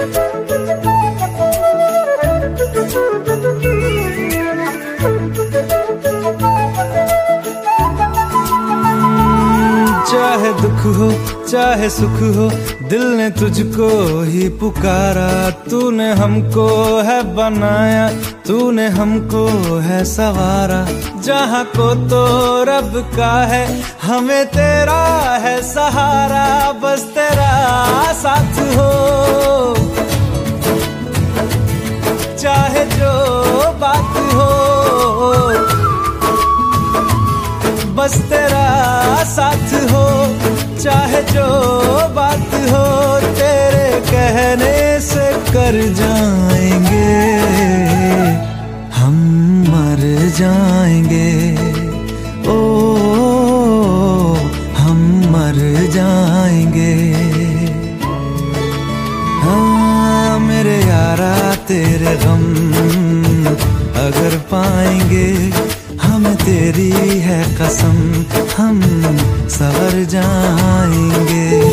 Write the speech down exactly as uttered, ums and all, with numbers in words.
चाहे दुख हो चाहे सुख हो, दिल ने तुझको ही पुकारा। तूने हमको है बनाया, तूने हमको है सवारा। जहाँ को तो रब का है, हमें तेरा है सहारा। बस तेरा साथ हो, चाहे जो बात हो। बस तेरा साथ हो, चाहे जो बात हो। तेरे कहने से कर जाएंगे, हम मर जाएंगे। ओ, हम मर जाएंगे। हाँ मेरे यारा तेरे गम अगर पाएंगे, हमें तेरी है कसम, हम सवर जाएंगे।